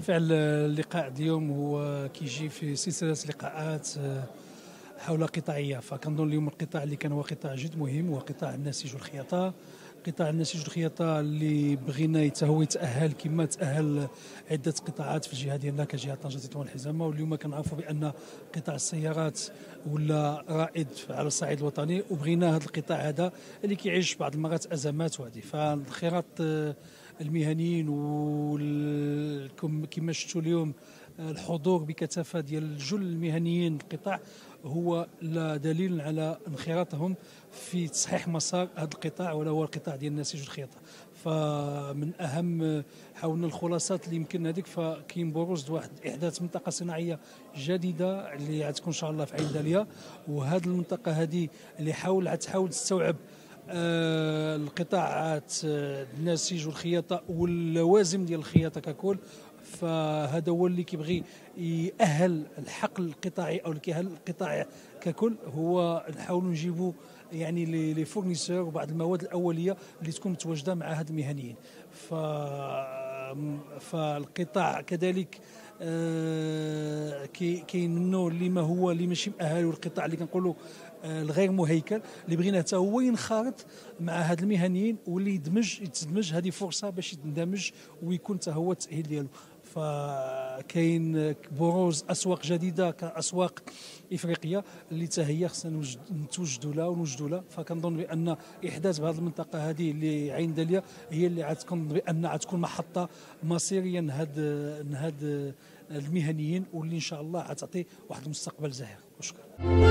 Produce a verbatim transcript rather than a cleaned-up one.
بالفعل اللقاء اليوم هو كيجي في سلسلة لقاءات حول قطاعية، فكنظن اليوم القطاع اللي كان هو قطاع جد مهم هو قطاع النسيج والخياطة. قطاع النسيج والخياطة اللي بغينا حتى هو يتأهل كما تأهل عدة قطاعات في الجهة ديالنا كجهة طنجة تطوان الحزامة، واليوم كنعرفوا بأن قطاع السيارات ولا رائد على الصعيد الوطني، وبغينا هذا القطاع هذا اللي كيعيش بعض المرات أزمات وهذه، فالانخراط المهنيين وكما شفتوا اليوم الحضور بكثافه ديال جل المهنيين القطاع هو لا دليل على انخراطهم في تصحيح مسار هذا القطاع ولا هو القطاع ديال النسيج والخياطه. فمن اهم حاولنا الخلاصات اللي يمكن هذيك، فكاين بروز واحد احداث منطقه صناعيه جديده اللي غتكون ان شاء الله في عين داليا، وهذه المنطقه هذه اللي حاول تحاول تستوعب آه القطاعات آه النسيج والخياطه واللوازم ديال الخياطه ككل. فهذا هو اللي كيبغي يأهل الحقل القطاعي او اللي كيأهل القطاع ككل، هو نحاولوا نجيبوا يعني لي فورنيسور وبعض المواد الاوليه اللي تكون متواجده مع هاد المهنيين. ف فالقطاع كذلك آه كاين منه اللي ما هو اللي ماشي مؤهل، والقطاع اللي كنقولوا آه الغير مهيكل اللي بغينا حتى هو ينخرط مع هاد المهنيين واللي يدمج يتدمج. هذه فرصه باش يندمج ويكون حتى هو التاهيل ديالو. فكاين بروز اسواق جديده كاسواق افريقيه اللي حتى هي خصنا نتوجدوا لها ونوجدوا لها. فكنظن بان احداث بهذه المنطقه هذه اللي عين داليا هي اللي غتكون بان غتكون محطه مصيريه لهاد هاد المهنيين، واللي ان شاء الله غتعطي واحد المستقبل زاهر. وشكرا.